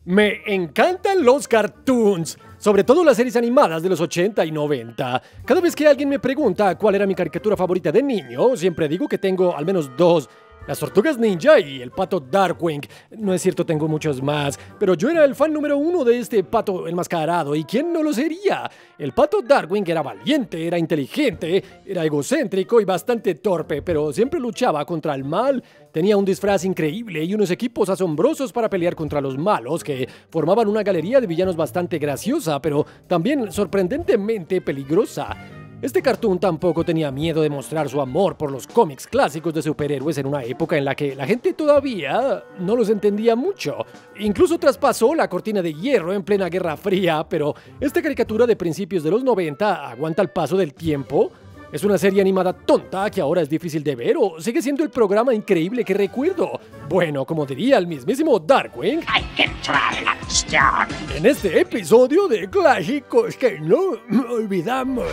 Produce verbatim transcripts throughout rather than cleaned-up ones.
Me encantan los cartoons, sobre todo las series animadas de los ochenta y noventa. Cada vez que alguien me pregunta cuál era mi caricatura favorita de niño, siempre digo que tengo al menos dos. Las Tortugas Ninja y el Pato Darkwing. No es cierto, tengo muchos más, pero yo era el fan número uno de este pato enmascarado, ¿y quién no lo sería? El Pato Darkwing era valiente, era inteligente, era egocéntrico y bastante torpe, pero siempre luchaba contra el mal. Tenía un disfraz increíble y unos equipos asombrosos para pelear contra los malos, que formaban una galería de villanos bastante graciosa, pero también sorprendentemente peligrosa. Este cartoon tampoco tenía miedo de mostrar su amor por los cómics clásicos de superhéroes en una época en la que la gente todavía no los entendía mucho. Incluso traspasó la cortina de hierro en plena Guerra Fría, pero esta caricatura de principios de los noventa aguanta el paso del tiempo. ¿Es una serie animada tonta que ahora es difícil de ver o sigue siendo el programa increíble que recuerdo? Bueno, como diría el mismísimo Darkwing, en este episodio de Clásicos que no olvidamos.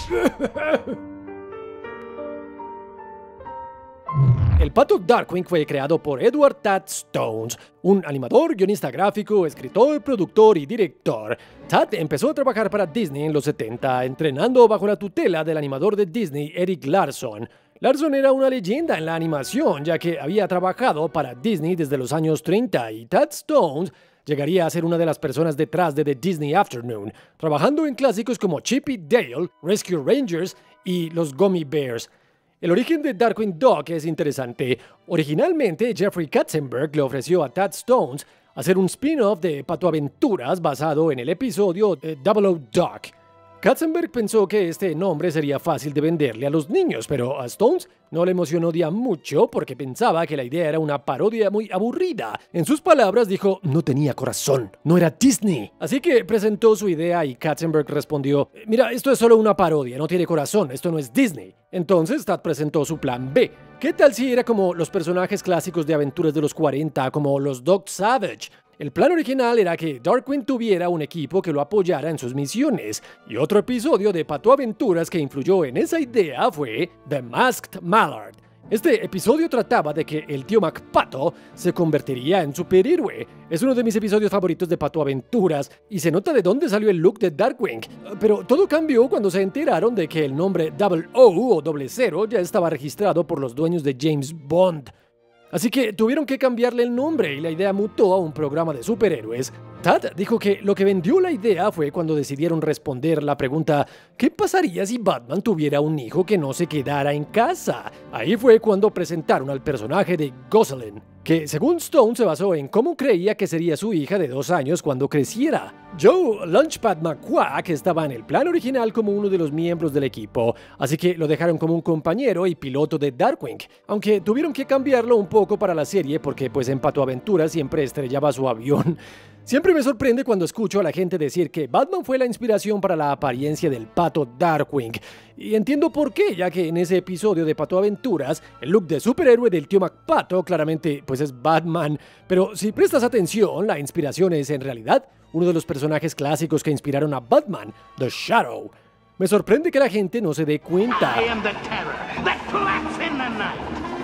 El Pato Darkwing fue creado por Edward Tad Stones, un animador, guionista gráfico, escritor, productor y director. Tad empezó a trabajar para Disney en los setenta, entrenando bajo la tutela del animador de Disney, Eric Larson. Larson era una leyenda en la animación, ya que había trabajado para Disney desde los años treinta, y Tad Stones llegaría a ser una de las personas detrás de The Disney Afternoon, trabajando en clásicos como Chip y Dale, Rescue Rangers y los Gummy Bears. El origen de Darkwing Duck es interesante. Originalmente, Jeffrey Katzenberg le ofreció a Tad Stones hacer un spin-off de Pato Aventuras basado en el episodio de Double O Duck. Katzenberg pensó que este nombre sería fácil de venderle a los niños, pero a Stones no le emocionó ya mucho porque pensaba que la idea era una parodia muy aburrida. En sus palabras dijo, no tenía corazón, no era Disney. Así que presentó su idea y Katzenberg respondió, mira, esto es solo una parodia, no tiene corazón, esto no es Disney. Entonces Tad presentó su plan B. ¿Qué tal si era como los personajes clásicos de aventuras de los cuarenta, como los Doc Savage? El plan original era que Darkwing tuviera un equipo que lo apoyara en sus misiones, y otro episodio de Pato Aventuras que influyó en esa idea fue The Masked Mallard. Este episodio trataba de que el tío McPato se convertiría en superhéroe. Es uno de mis episodios favoritos de Pato Aventuras, y se nota de dónde salió el look de Darkwing. Pero todo cambió cuando se enteraron de que el nombre Double O o Doble Cero ya estaba registrado por los dueños de James Bond. Así que tuvieron que cambiarle el nombre y la idea mutó a un programa de superhéroes. Tad dijo que lo que vendió la idea fue cuando decidieron responder la pregunta ¿qué pasaría si Batman tuviera un hijo que no se quedara en casa? Ahí fue cuando presentaron al personaje de Gosling, que según Stone se basó en cómo creía que sería su hija de dos años cuando creciera. Joe Launchpad McQuack estaba en el plan original como uno de los miembros del equipo, así que lo dejaron como un compañero y piloto de Darkwing, aunque tuvieron que cambiarlo un poco para la serie porque pues en Pato Aventuras siempre estrellaba su avión. Siempre me sorprende cuando escucho a la gente decir que Batman fue la inspiración para la apariencia del Pato Darkwing. Y entiendo por qué, ya que en ese episodio de Pato Aventuras, el look de superhéroe del tío McPato claramente pues es Batman. Pero si prestas atención, la inspiración es en realidad uno de los personajes clásicos que inspiraron a Batman, The Shadow. Me sorprende que la gente no se dé cuenta. I am the terror that flats in the night.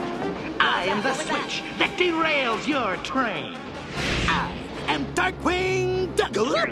I am the switch that derails your train. I am Darkwing Duck.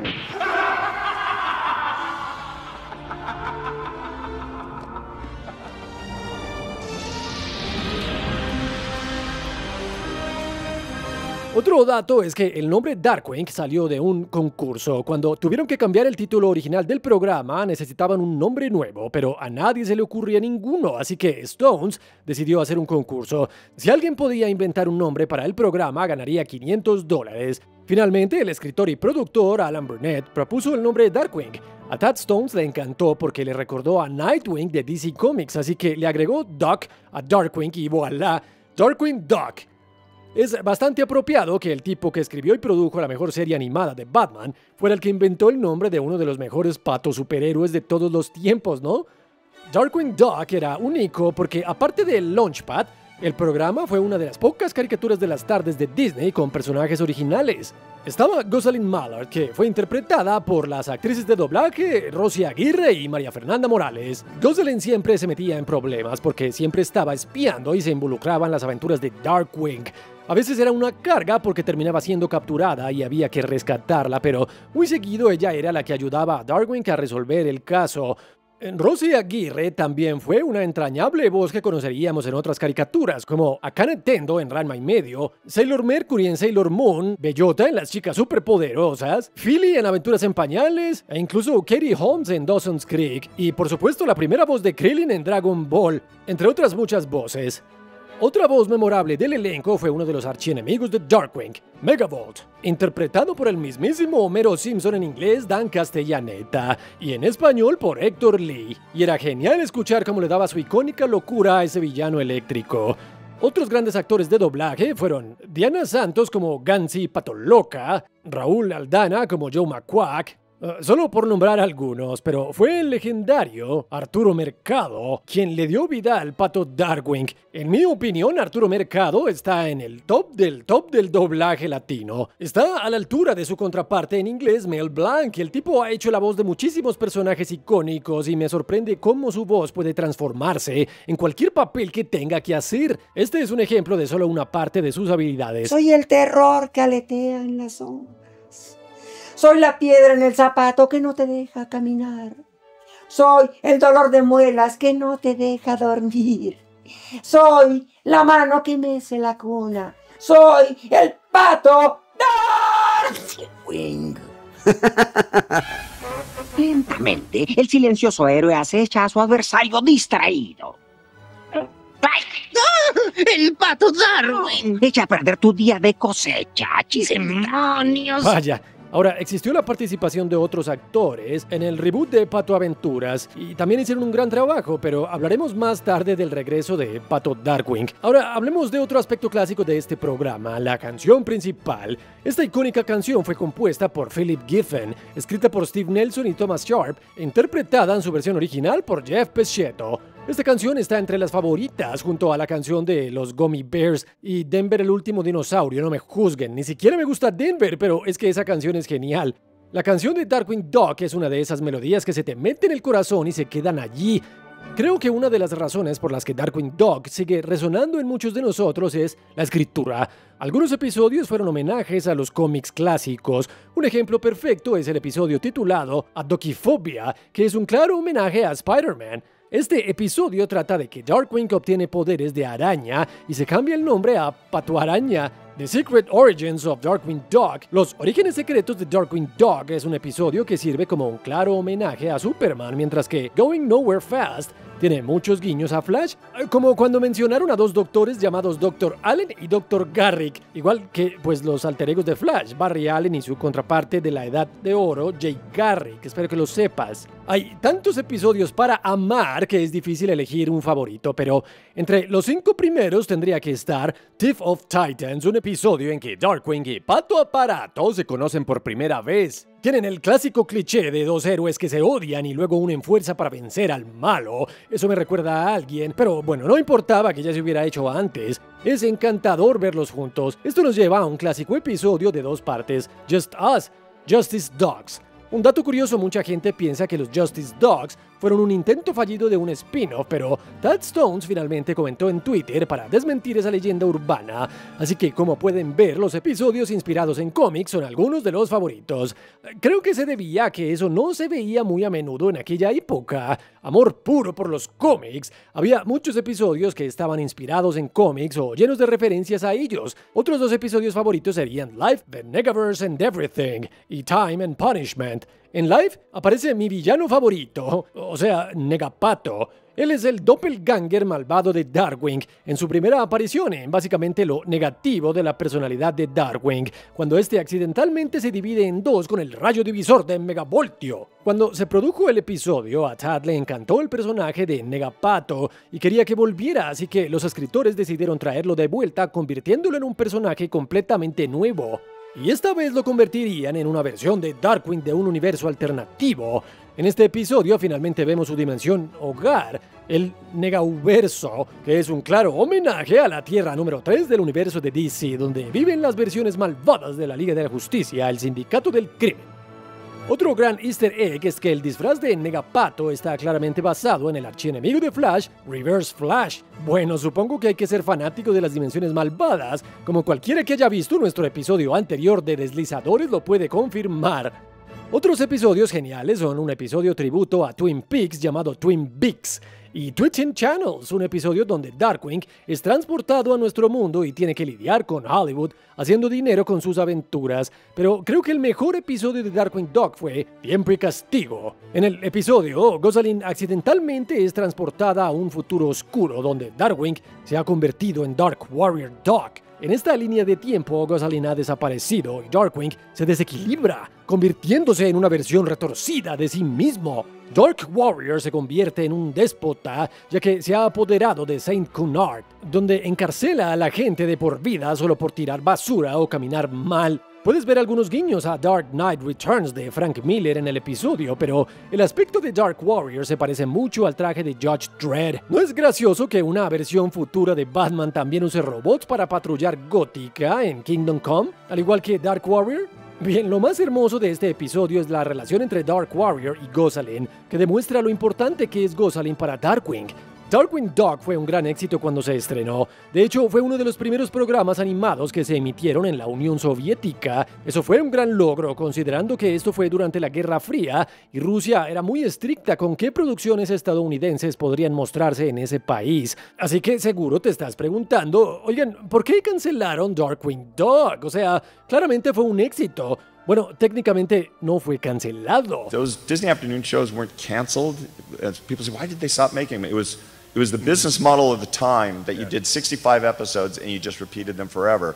Otro dato es que el nombre Darkwing salió de un concurso. Cuando tuvieron que cambiar el título original del programa, necesitaban un nombre nuevo, pero a nadie se le ocurría ninguno, así que Stones decidió hacer un concurso. Si alguien podía inventar un nombre para el programa, ganaría quinientos dólares. Finalmente, el escritor y productor Alan Burnett propuso el nombre Darkwing. A Tad Stones le encantó porque le recordó a Nightwing de D C Comics, así que le agregó Duck a Darkwing y voilà, Darkwing Duck. Es bastante apropiado que el tipo que escribió y produjo la mejor serie animada de Batman fuera el que inventó el nombre de uno de los mejores patos superhéroes de todos los tiempos, ¿no? Darkwing Duck era único porque, aparte del Launchpad, el programa fue una de las pocas caricaturas de las tardes de Disney con personajes originales. Estaba Gosling Mallard, que fue interpretada por las actrices de doblaje Rosy Aguirre y María Fernanda Morales. Gosling siempre se metía en problemas porque siempre estaba espiando y se involucraba en las aventuras de Darkwing. A veces era una carga porque terminaba siendo capturada y había que rescatarla, pero muy seguido ella era la que ayudaba a Darkwing a resolver el caso. Rosy Aguirre también fue una entrañable voz que conoceríamos en otras caricaturas, como Akane Tendo en Ranma y medio, Sailor Mercury en Sailor Moon, Bellota en Las Chicas Superpoderosas, Philly en Aventuras en Pañales, e incluso Katie Holmes en Dawson's Creek, y por supuesto la primera voz de Krillin en Dragon Ball, entre otras muchas voces. Otra voz memorable del elenco fue uno de los archienemigos de Darkwing, Megavolt, interpretado por el mismísimo Homero Simpson en inglés Dan Castellaneta y en español por Héctor Lee. Y era genial escuchar cómo le daba su icónica locura a ese villano eléctrico. Otros grandes actores de doblaje fueron Diana Santos como Gansy Patoloca, Raúl Aldana como Joe McQuack, Uh, solo por nombrar algunos, pero fue el legendario Arturo Mercado quien le dio vida al Pato Darkwing. En mi opinión, Arturo Mercado está en el top del top del doblaje latino. Está a la altura de su contraparte en inglés, Mel Blanc. El tipo ha hecho la voz de muchísimos personajes icónicos y me sorprende cómo su voz puede transformarse en cualquier papel que tenga que hacer. Este es un ejemplo de solo una parte de sus habilidades. Soy el terror que aletea en las sombras. Soy la piedra en el zapato que no te deja caminar. Soy el dolor de muelas que no te deja dormir. Soy la mano que mece la cuna. Soy el pato Darkwing. Lentamente, el silencioso héroe acecha a su adversario distraído. ¡El Pato Darwin! Echa a perder tu día de cosecha, ¡demonios! Vaya. Ahora, existió la participación de otros actores en el reboot de Pato Aventuras y también hicieron un gran trabajo, pero hablaremos más tarde del regreso de Pato Darkwing. Ahora, hablemos de otro aspecto clásico de este programa, la canción principal. Esta icónica canción fue compuesta por Philip Giffen, escrita por Steve Nelson y Thomas Sharp, e interpretada en su versión original por Jeff Peschetto. Esta canción está entre las favoritas junto a la canción de los Gummy Bears y Denver el último dinosaurio. No me juzguen, ni siquiera me gusta Denver, pero es que esa canción es genial. La canción de Darkwing Duck es una de esas melodías que se te meten en el corazón y se quedan allí. Creo que una de las razones por las que Darkwing Duck sigue resonando en muchos de nosotros es la escritura. Algunos episodios fueron homenajes a los cómics clásicos. Un ejemplo perfecto es el episodio titulado A Duckyphobia, que es un claro homenaje a Spider-Man. Este episodio trata de que Darkwing obtiene poderes de araña y se cambia el nombre a Pato Araña. The Secret Origins of Darkwing Duck, Los Orígenes Secretos de Darkwing Duck, es un episodio que sirve como un claro homenaje a Superman, mientras que Going Nowhere Fast tiene muchos guiños a Flash, como cuando mencionaron a dos doctores llamados doctor Allen y doctor Garrick, igual que pues los alter egos de Flash, Barry Allen y su contraparte de la Edad de Oro, Jay Garrick. Espero que lo sepas. Hay tantos episodios para amar que es difícil elegir un favorito, pero entre los cinco primeros tendría que estar Thief of Titans, un episodio en que Darkwing y Pato Aparato se conocen por primera vez. Tienen el clásico cliché de dos héroes que se odian y luego unen fuerza para vencer al malo. Eso me recuerda a alguien, pero bueno, no importaba que ya se hubiera hecho antes. Es encantador verlos juntos. Esto nos lleva a un clásico episodio de dos partes, Just Us, Justice Dogs. Un dato curioso, mucha gente piensa que los Justice Dogs fueron un intento fallido de un spin-off, pero Tad Stones finalmente comentó en Twitter para desmentir esa leyenda urbana. Así que, como pueden ver, los episodios inspirados en cómics son algunos de los favoritos. Creo que se debía a que eso no se veía muy a menudo en aquella época. Amor puro por los cómics. Había muchos episodios que estaban inspirados en cómics o llenos de referencias a ellos. Otros dos episodios favoritos serían Life, The Negaverse and Everything y Time and Punishment. En Life aparece mi villano favorito, o sea, Negapato. Él es el doppelganger malvado de Darkwing en su primera aparición en básicamente lo negativo de la personalidad de Darkwing, cuando este accidentalmente se divide en dos con el rayo divisor de Megavoltio. Cuando se produjo el episodio, a Tad le encantó el personaje de Negapato y quería que volviera, así que los escritores decidieron traerlo de vuelta, convirtiéndolo en un personaje completamente nuevo. Y esta vez lo convertirían en una versión de Darkwing de un universo alternativo. En este episodio finalmente vemos su dimensión hogar, el Negauverso, que es un claro homenaje a la Tierra número tres del universo de D C, donde viven las versiones malvadas de la Liga de la Justicia, el Sindicato del Crimen. Otro gran easter egg es que el disfraz de Negapato está claramente basado en el archienemigo de Flash, Reverse Flash. Bueno, supongo que hay que ser fanático de las dimensiones malvadas, como cualquiera que haya visto nuestro episodio anterior de Deslizadores lo puede confirmar. Otros episodios geniales son un episodio tributo a Twin Peaks llamado Twin Peaks y Twitching Channels, un episodio donde Darkwing es transportado a nuestro mundo y tiene que lidiar con Hollywood haciendo dinero con sus aventuras. Pero creo que el mejor episodio de Darkwing Duck fue Tiempo y Castigo. En el episodio, Gosalyn accidentalmente es transportada a un futuro oscuro donde Darkwing se ha convertido en Dark Warrior Duck. En esta línea de tiempo, Gosalyn ha desaparecido y Darkwing se desequilibra, convirtiéndose en una versión retorcida de sí mismo. Dark Warrior se convierte en un déspota, ya que se ha apoderado de Saint Cunard, donde encarcela a la gente de por vida solo por tirar basura o caminar mal. Puedes ver algunos guiños a Dark Knight Returns de Frank Miller en el episodio, pero el aspecto de Dark Warrior se parece mucho al traje de Judge Dredd. ¿No es gracioso que una versión futura de Batman también use robots para patrullar Gótica en Kingdom Come, al igual que Dark Warrior? Bien, lo más hermoso de este episodio es la relación entre Dark Warrior y Gosalyn, que demuestra lo importante que es Gosalyn para Darkwing. Darkwing Duck fue un gran éxito cuando se estrenó. De hecho, fue uno de los primeros programas animados que se emitieron en la Unión Soviética. Eso fue un gran logro, considerando que esto fue durante la Guerra Fría y Rusia era muy estricta con qué producciones estadounidenses podrían mostrarse en ese país. Así que seguro te estás preguntando, oigan, ¿por qué cancelaron Darkwing Duck? O sea, claramente fue un éxito. Bueno, técnicamente no fue cancelado. Those Disney afternoon shows weren't canceled. As people say, why did they stop making them? It was it was the business model of the time that you did sixty-five episodes and you just repeated them forever.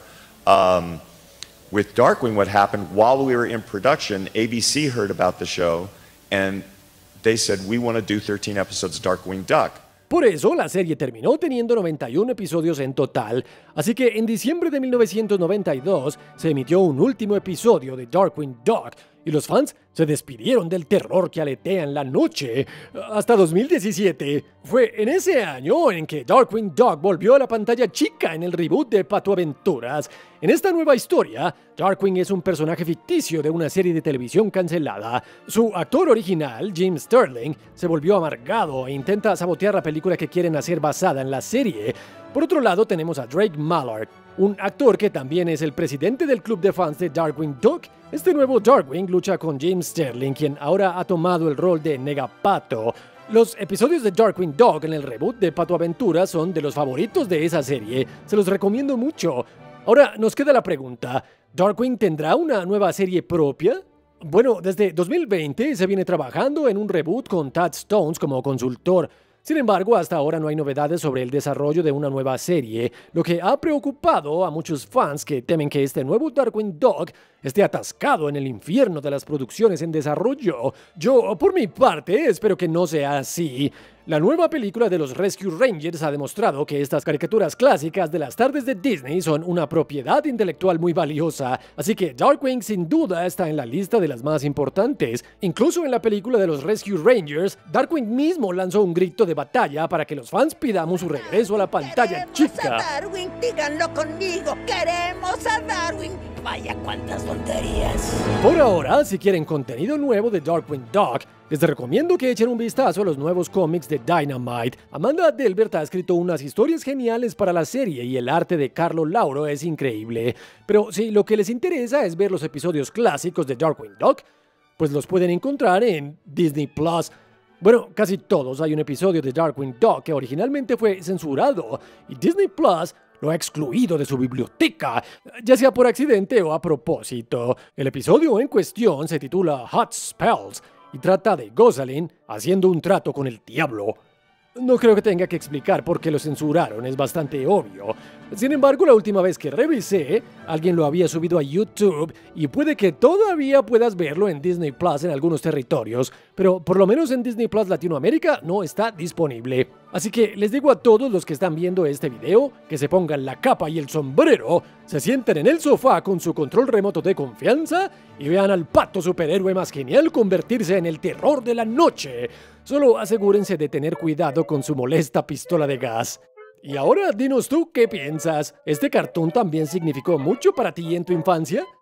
Um, with Darkwing, what happened while we were in production, A B C heard about the show and they said, we want to do thirteen episodes of Darkwing Duck. Por eso, la serie terminó teniendo noventa y uno episodios en total, así que en diciembre de mil novecientos noventa y dos se emitió un último episodio de Darkwing Duck, y los fans se despidieron del terror que aletea en la noche hasta dos mil diecisiete. Fue en ese año en que Darkwing Duck volvió a la pantalla chica en el reboot de Pato Aventuras. En esta nueva historia, Darkwing es un personaje ficticio de una serie de televisión cancelada. Su actor original, Jim Sterling, se volvió amargado e intenta sabotear la película que quieren hacer basada en la serie. Por otro lado, tenemos a Drake Mallard, un actor que también es el presidente del club de fans de Darkwing Duck. Este nuevo Darkwing lucha con Jim Sterling, quien ahora ha tomado el rol de Negapato. Los episodios de Darkwing Duck en el reboot de Pato Aventuras son de los favoritos de esa serie. Se los recomiendo mucho. Ahora nos queda la pregunta, ¿Darkwing tendrá una nueva serie propia? Bueno, desde dos mil veinte se viene trabajando en un reboot con Tad Stones como consultor. Sin embargo, hasta ahora no hay novedades sobre el desarrollo de una nueva serie, lo que ha preocupado a muchos fans que temen que este nuevo Darkwing Duck esté atascado en el infierno de las producciones en desarrollo. Yo, por mi parte, espero que no sea así. La nueva película de los Rescue Rangers ha demostrado que estas caricaturas clásicas de las tardes de Disney son una propiedad intelectual muy valiosa, así que Darkwing sin duda está en la lista de las más importantes. Incluso en la película de los Rescue Rangers, Darkwing mismo lanzó un grito de batalla para que los fans pidamos su regreso a la pantalla chica. ¡Queremos a Darwin! ¡Díganlo conmigo! ¡Queremos a Darwin! ¡Vaya cuántas tonterías! Por ahora, si quieren contenido nuevo de Darkwing Duck, les recomiendo que echen un vistazo a los nuevos cómics de Dynamite. Amanda Delbert ha escrito unas historias geniales para la serie y el arte de Carlo Lauro es increíble. Pero si lo que les interesa es ver los episodios clásicos de Darkwing Duck, pues los pueden encontrar en Disney Plus. Bueno, casi todos. Hay un episodio de Darkwing Duck que originalmente fue censurado y Disney Plus lo ha excluido de su biblioteca, ya sea por accidente o a propósito. El episodio en cuestión se titula Hot Spells y trata de Gosalyn haciendo un trato con el diablo. No creo que tenga que explicar por qué lo censuraron, es bastante obvio. Sin embargo, la última vez que revisé, alguien lo había subido a YouTube y puede que todavía puedas verlo en Disney Plus en algunos territorios, pero por lo menos en Disney Plus Latinoamérica no está disponible. Así que les digo a todos los que están viendo este video que se pongan la capa y el sombrero, se sienten en el sofá con su control remoto de confianza y vean al pato superhéroe más genial convertirse en el terror de la noche. Solo asegúrense de tener cuidado con su molesta pistola de gas. Y ahora dinos tú qué piensas. ¿Este cartoon también significó mucho para ti en tu infancia?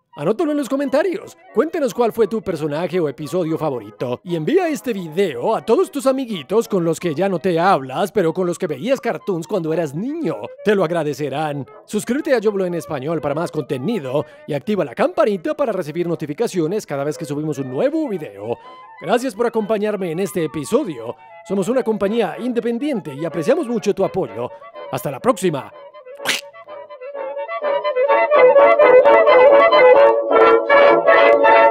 Anótalo en los comentarios. Cuéntanos cuál fue tu personaje o episodio favorito. Y envía este video a todos tus amiguitos con los que ya no te hablas, pero con los que veías cartoons cuando eras niño. Te lo agradecerán. Suscríbete a Yo Hablo en Español para más contenido y activa la campanita para recibir notificaciones cada vez que subimos un nuevo video. Gracias por acompañarme en este episodio. Somos una compañía independiente y apreciamos mucho tu apoyo. Hasta la próxima. Thank you.